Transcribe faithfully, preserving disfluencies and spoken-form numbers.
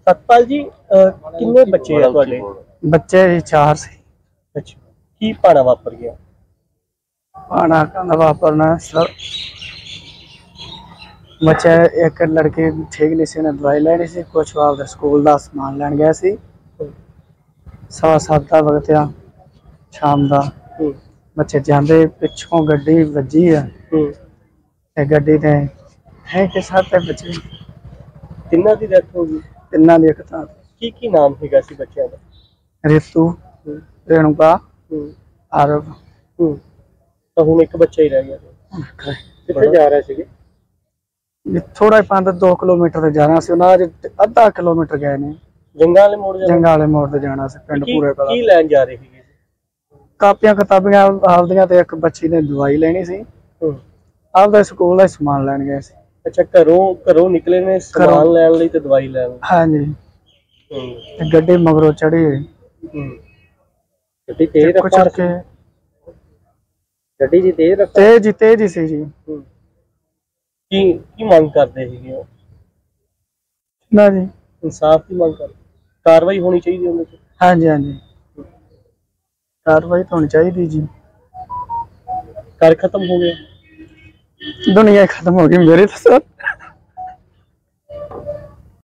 सतपाल जी कितने बच्चे हैं ਤੁਹਾਡੇ? बच्चे चार से। अच्छा की भाना वापर गया? भाना कहना वापरना सर बच्चे एक लड़की ठीक नहीं सी, उन्हें दवाई लेनी सी, कुछ आपके स्कूल का समान लैन गया सी। सवा सत्त का वक्त आ शाम का, बच्चे जाते पिछों गड्डी वजी है, गड्डी ने है के साथ बच्चे तिन्ना दी डेथ हो गई। तिन्ना दी एक था की की नाम हैगा सी बच्चों दा? रितु, रेणुका, आरव। तो हुण एक बच्चा ही रह गया। किथे जा रहे सीगे? थोड़ा पंज दो किलोमीटर जाना सी, उन्हें अज अद्धा किलोमीटर गए ने। जंगा वाले मोड़ जंगा वाले मोड़ ते जाना सी पिंड पूरे कला। की लैन जा रहे थे? कापियां किताबियां आपदियां ते एक बच्ची ने दवाई लेनी सी, आपदा स्कूल दा समान लैन गए सी। अच्छा घरों घरों निकले ने समान लैन लई ते दवाई लैन? हां जी। गड्डी मगरों चढ़ी, गड्डी तेज रफ्तार के गड्डी जी तेज रफ्तार तेज तेज ही सी जी। की की मांग करदे सीगे ओ? ना जी इंसाफ की मांग कर, कार्रवाई होनी चाहिए उन्हें पे। हां जी हां जी कार्रवाई तो होनी चाहिए जी। कर खत्म हो गया, दुनिया खत्म हो गई मेरी तो सर।